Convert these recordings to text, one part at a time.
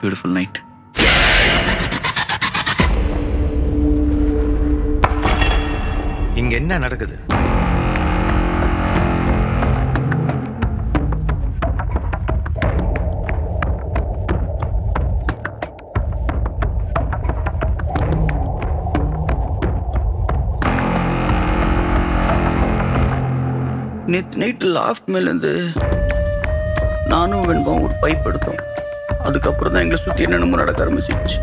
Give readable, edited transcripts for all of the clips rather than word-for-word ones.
beautiful night. இங்க என்ன நடக்குது? நேற்று நைட்டு லாஃப்ட் மேலேருந்து நானும் வெண்பாவும் ஒரு பைப் எடுத்தோம். அதுக்கப்புறம் தான் எங்களை சுற்றி என்னென்னமோ நடக்க ஆரம்பிச்சிச்சு.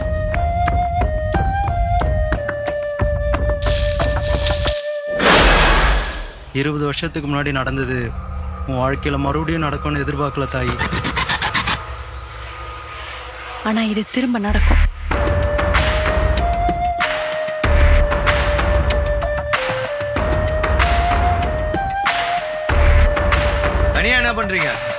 இருபது வருஷத்துக்கு முன்னாடி நடந்தது உன் வாழ்க்கையில் மறுபடியும் நடக்கும்னு எதிர்பார்க்கல தாயி. ஆனால் இது திரும்ப நடக்கும். தனியா என்ன பண்றீங்க?